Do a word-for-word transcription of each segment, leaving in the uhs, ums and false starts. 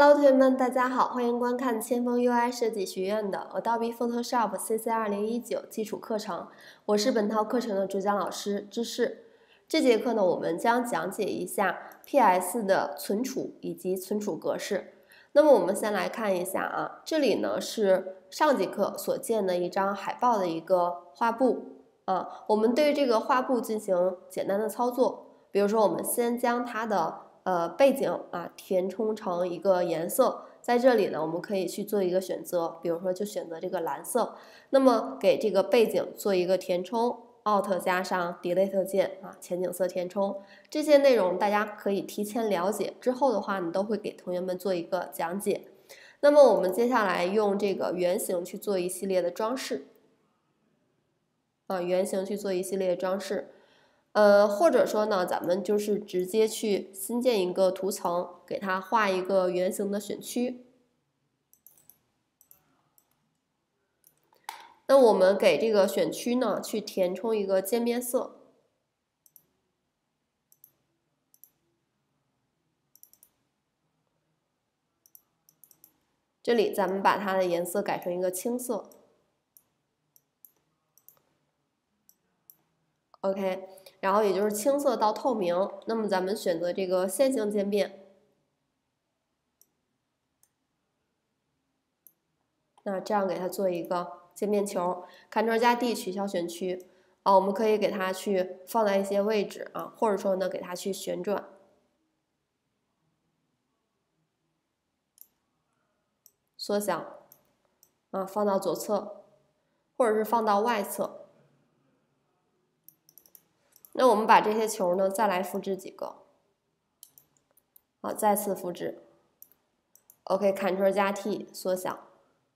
Hello， 同学们，大家好，欢迎观看千锋 U I 设计学院的 Adobe Photoshop C C 二零一九基础课程，我是本套课程的主讲老师芝士。这节课呢，我们将讲解一下 P S 的存储以及存储格式。那么我们先来看一下啊，这里呢是上节课所见的一张海报的一个画布啊，我们对这个画布进行简单的操作，比如说我们先将它的呃，背景啊，填充成一个颜色，在这里呢，我们可以去做一个选择，比如说就选择这个蓝色。那么给这个背景做一个填充 ，Alt 加上 Delete 键啊，前景色填充。这些内容大家可以提前了解，之后的话你都会给同学们做一个讲解。那么我们接下来用这个圆形去做一系列的装饰，啊，圆形去做一系列的装饰。呃，或者说呢，咱们就是直接去新建一个图层，给它画一个圆形的选区。那我们给这个选区呢，去填充一个渐变色。这里咱们把它的颜色改成一个青色。OK。然后也就是青色到透明，那么咱们选择这个线性渐变，那这样给它做一个渐变球 ，Ctrl 加 D 取消选区啊，我们可以给它去放在一些位置啊，或者说呢给它去旋转，缩小啊，放到左侧，或者是放到外侧。那我们把这些球呢，再来复制几个，好，再次复制 ，OK，Ctrl 加 T 缩小，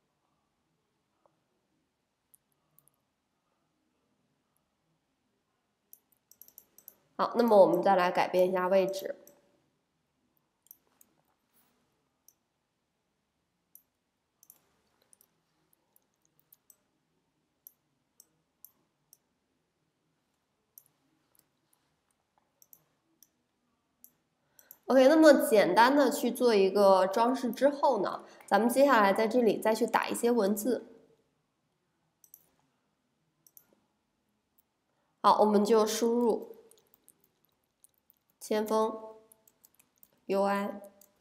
好，那么我们再来改变一下位置。OK， 那么简单的去做一个装饰之后呢，咱们接下来在这里再去打一些文字。好，我们就输入千锋 U I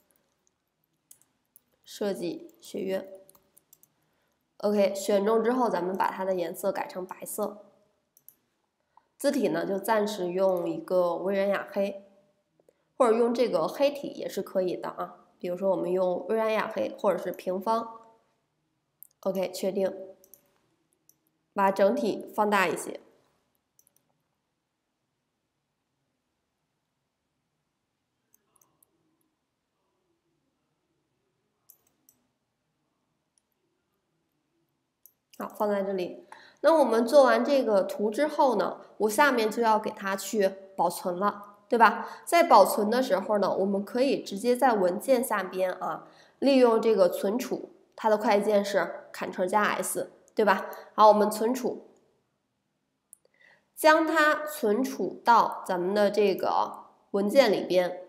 设计学院。OK， 选中之后，咱们把它的颜色改成白色。字体呢，就暂时用一个微软雅黑。或者用这个黑体也是可以的啊，比如说我们用微软雅黑或者是平方 ，OK， 确定，把整体放大一些。好，放在这里。那我们做完这个图之后呢，我下面就要给它去保存了。对吧？在保存的时候呢，我们可以直接在文件下边啊，利用这个存储，它的快捷键是 Ctrl 加 S， 对吧？好，我们存储，将它存储到咱们的这个文件里边。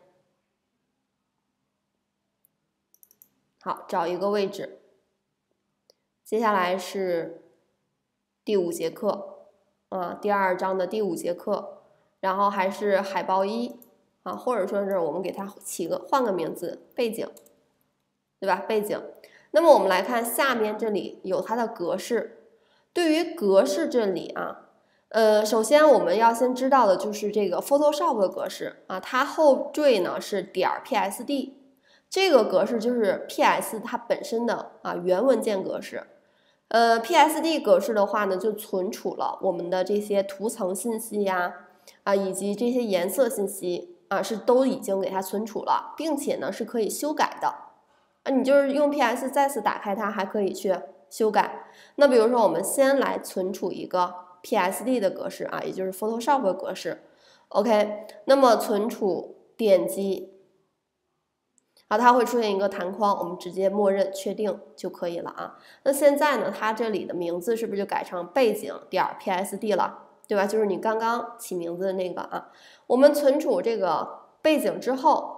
好，找一个位置。接下来是第五节课啊，第二章的第五节课。然后还是海报一啊，或者说是我们给它起个换个名字，背景，对吧？背景。那么我们来看下面这里有它的格式。对于格式这里啊，呃，首先我们要先知道的就是这个 Photoshop 的格式啊，它后缀呢是点 P S D， 这个格式就是 P S 它本身的啊原文件格式。呃 ，P S D 格式的话呢，就存储了我们的这些图层信息呀。啊，以及这些颜色信息啊，是都已经给它存储了，并且呢是可以修改的。啊，你就是用 P S 再次打开它，还可以去修改。那比如说，我们先来存储一个 P S D 的格式啊，也就是 Photoshop 的格式。OK， 那么存储点击，好，它会出现一个弹框，我们直接默认确定就可以了啊。那现在呢，它这里的名字是不是就改成背景点 P S D 了？对吧？就是你刚刚起名字的那个啊。我们存储这个背景之后，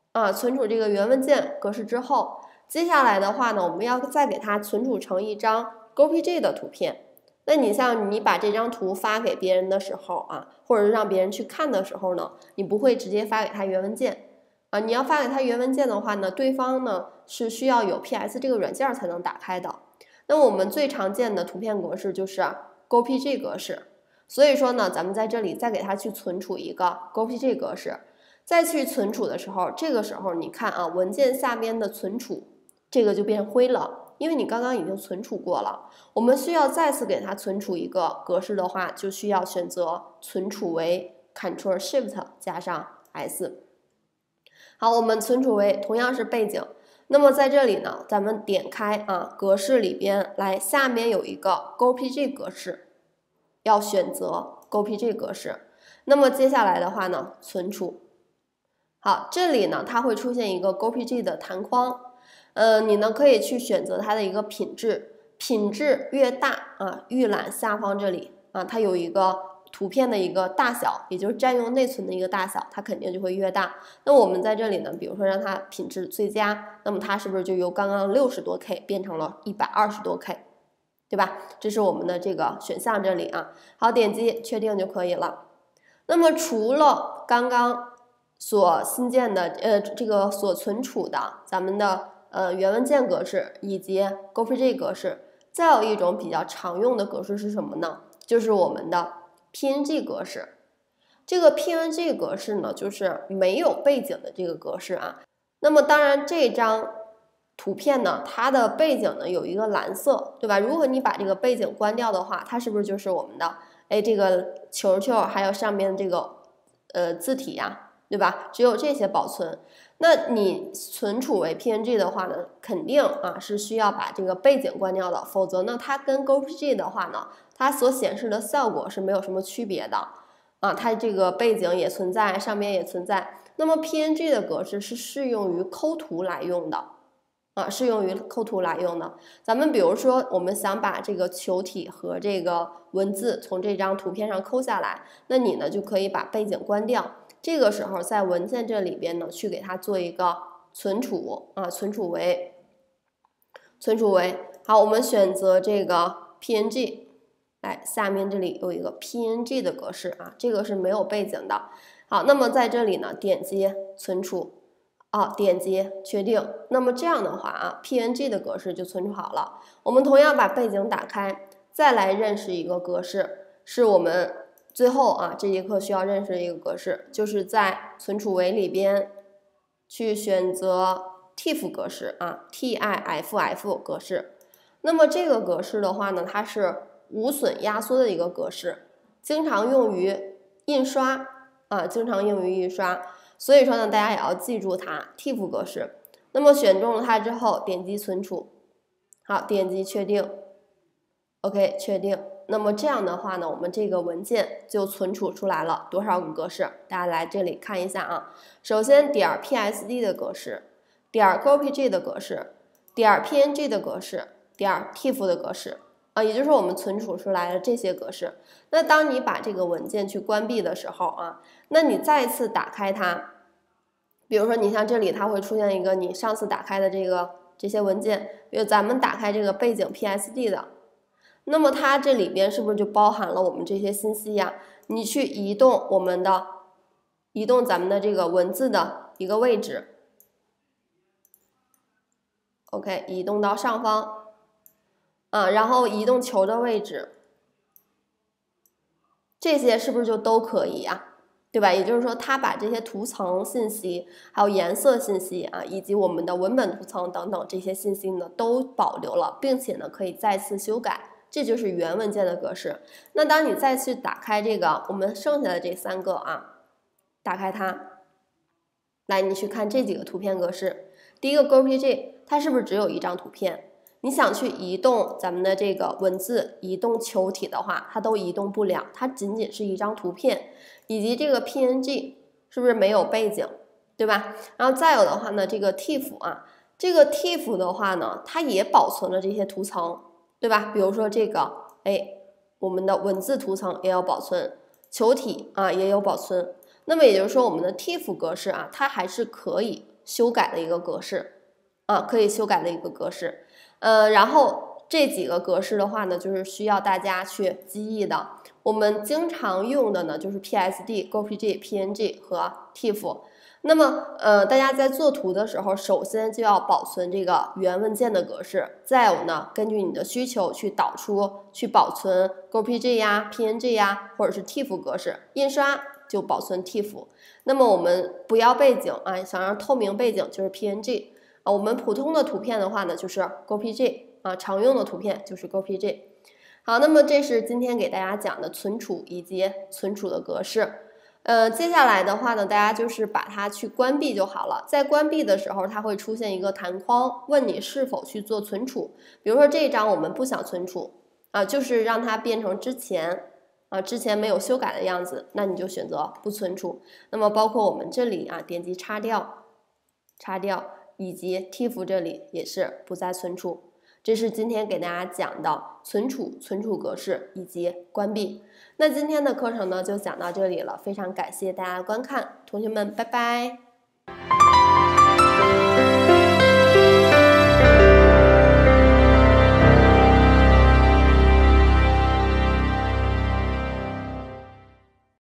啊，存储这个原文件格式之后，接下来的话呢，我们要再给它存储成一张 G P G 的图片。那你像你把这张图发给别人的时候啊，或者是让别人去看的时候呢，你不会直接发给他原文件啊，你要发给他原文件的话呢，对方呢是需要有 P S 这个软件才能打开的。那我们最常见的图片格式就是 G P G 格式，所以说呢，咱们在这里再给它去存储一个 G P G 格式，再去存储的时候，这个时候你看啊，文件下边的存储这个就变灰了。因为你刚刚已经存储过了，我们需要再次给它存储一个格式的话，就需要选择存储为 Ctrl Shift 加上 S。好，我们存储为同样是背景。那么在这里呢，咱们点开啊格式里边来，下面有一个 G P G 格式，要选择 G P G 格式。那么接下来的话呢，存储。好，这里呢它会出现一个 G P G 的弹框。呃，你呢可以去选择它的一个品质，品质越大啊，预览下方这里啊，它有一个图片的一个大小，也就是占用内存的一个大小，它肯定就会越大。那我们在这里呢，比如说让它品质最佳，那么它是不是就由刚刚六十多 K 变成了一百二十多 K， 对吧？这是我们的这个选项这里啊。好，点击确定就可以了。那么除了刚刚所新建的呃这个所存储的咱们的呃，原文件格式以及 G P G 格式，再有一种比较常用的格式是什么呢？就是我们的 P N G 格式。这个 P N G 格式呢，就是没有背景的这个格式啊。那么当然，这张图片呢，它的背景呢有一个蓝色，对吧？如果你把这个背景关掉的话，它是不是就是我们的哎这个球球，还有上面这个呃字体呀、啊，对吧？只有这些保存。那你存储为 P N G 的话呢，肯定啊是需要把这个背景关掉的，否则呢，它跟 G P G 的话呢，它所显示的效果是没有什么区别的啊。它这个背景也存在，上面也存在。那么 P N G 的格式是适用于抠图来用的啊，适用于抠图来用的。咱们比如说，我们想把这个球体和这个文字从这张图片上抠下来，那你呢就可以把背景关掉。这个时候在文件这里边呢，去给它做一个存储啊，存储为存储为好，我们选择这个 P N G， 哎，下面这里有一个 P N G 的格式啊，这个是没有背景的。好，那么在这里呢，点击存储啊，点击确定。那么这样的话啊 ，P N G 的格式就存储好了。我们同样把背景打开，再来认识一个格式，是我们最后啊，这节课需要认识一个格式，就是在存储为里边去选择 T I F 格式啊 ，T I F F 格式。那么这个格式的话呢，它是无损压缩的一个格式，经常用于印刷啊，经常用于印刷。所以说呢，大家也要记住它 T I F 格式。那么选中了它之后，点击存储，好，点击确定 ，OK， 确定。那么这样的话呢，我们这个文件就存储出来了多少个格式？大家来这里看一下啊。首先点 P S D 的格式，点 G P G 的格式，点 P N G 的格式，点 T I F 的格式啊，也就是我们存储出来的这些格式。那当你把这个文件去关闭的时候啊，那你再次打开它，比如说你像这里它会出现一个你上次打开的这个这些文件，比如咱们打开这个背景 P S D 的。那么它这里边是不是就包含了我们这些信息呀？你去移动我们的，移动咱们的这个文字的一个位置 ，OK， 移动到上方，啊，然后移动球的位置，这些是不是就都可以呀？对吧？也就是说，它把这些图层信息、还有颜色信息啊，以及我们的文本图层等等这些信息呢，都保留了，并且呢，可以再次修改。这就是原文件的格式。那当你再去打开这个我们剩下的这三个啊，打开它，来你去看这几个图片格式。第一个 G P G 它是不是只有一张图片？你想去移动咱们的这个文字、移动球体的话，它都移动不了，它仅仅是一张图片。以及这个 P N G 是不是没有背景，对吧？然后再有的话呢，这个 T I F 啊，这个 T I F 的话呢，它也保存了这些图层。对吧？比如说这个，哎，我们的文字图层也要保存，球体啊也有保存。那么也就是说，我们的 T I F 格式啊，它还是可以修改的一个格式啊，可以修改的一个格式。呃，然后这几个格式的话呢，就是需要大家去记忆的。我们经常用的呢，就是 P S D、G P G、P N G 和 T I F F。那么，呃，大家在做图的时候，首先就要保存这个原文件的格式，再有呢，根据你的需求去导出、去保存 G P G 呀、P N G 呀，或者是 T I F F 格式。印刷就保存 T I F F。那么我们不要背景啊，想让透明背景就是 P N G 啊。我们普通的图片的话呢，就是 G P G 啊，常用的图片就是 G P G。好，那么这是今天给大家讲的存储以及存储的格式。呃，接下来的话呢，大家就是把它去关闭就好了。在关闭的时候，它会出现一个弹框，问你是否去做存储。比如说这一张我们不想存储啊，就是让它变成之前啊之前没有修改的样子，那你就选择不存储。那么包括我们这里啊，点击擦掉，擦掉，以及 T I F F 这里也是不再存储。这是今天给大家讲的存储、存储格式以及关闭。那今天的课程呢就讲到这里了，非常感谢大家的观看，同学们拜拜。